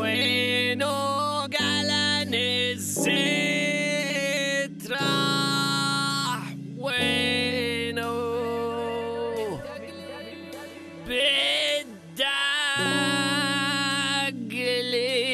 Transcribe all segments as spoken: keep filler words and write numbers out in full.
وينو قلن الزيت راح وينو بالدقلي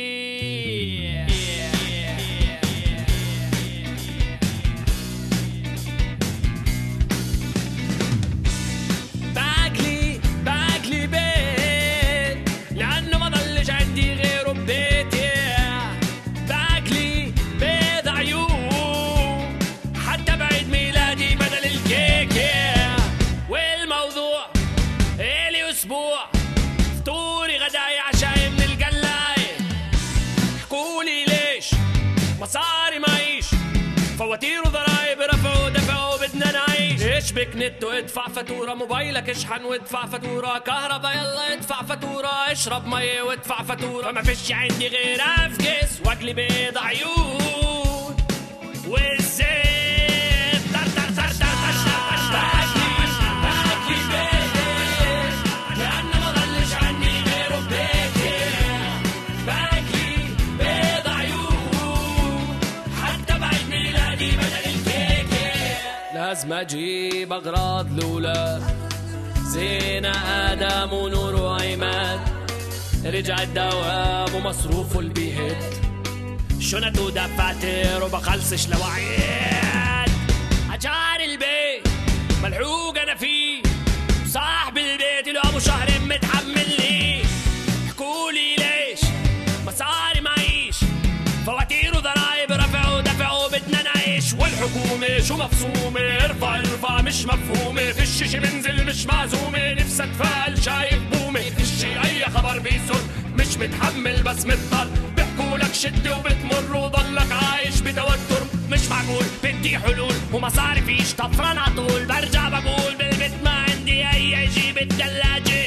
باقلي باقلي بيت لأنه ما ضلش عندي غيره ببيتي. باقلي بيض عيون حتى بعيد ميلادي بدل الكيكة. والموضوع إلي أسبوع فطوري غداي عشاي من القلاي. حكولي ليش مصاري معيش، فواتير وضرايب رفعوا دفعوا بدنا نعيش. اشبك نت وادفع فاتورة، موبايلك اشحن وادفع فاتورة، كهربا يلا ادفع فاتورة، اشرب مية وادفع فاتورة. فما فيش عندي غير افقس واقلي بيض عيون والزيت تر تر تر تر تر باقلي باقلي بيض لأنه ما ضلش عندي غيره ببيتي. باقلي بيض عيون حتى بعد ميلادي بدل الكيكة. لازم اجيب اغراض لولاد زينة ادم ونور وعماد. رجع الدوام ومصروفه البيت، شنط ودفاتر وبخلصش لوعيات. اجار البيت ملحوق انا فيه، صاحب البيت له ابو شهر متحمل لي. حكولي ليش مصاري معيش، فواتير وضرايب رفعوا دفعوا بدنا نعيش. والحكومة شو مفصومة، ارفع ارفع مش مفهومة. فيش شي منزل مش معزومة، نفسي اتفائل شايف بومة. فيش اي خبر بيسر مش متحمل بس مضطر. بيحكولك شد وبتمر وضلك عايش بتوتر. مش معقول بدي حلول ومصاري فيش، طفران عطول. برجع بقول بالبيت ما عندي اي شي بالثلاجة.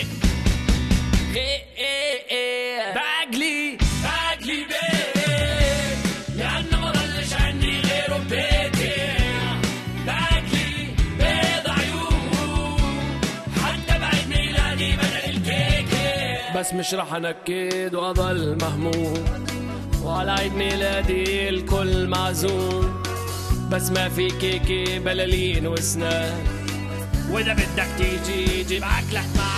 باقلي باقلي بيت لأنه ما ضلش عندي غيره ببيتي. باقلي بيض عيون حتى بعد ميلادي بدل الكيكة. بس مش رح انكد واضل مهموم، وعلى عيد ميلادي الكل معزوم. بس ما في كيكة بلالين وسنان، واذا بدك تيجي جيب اكلك معك.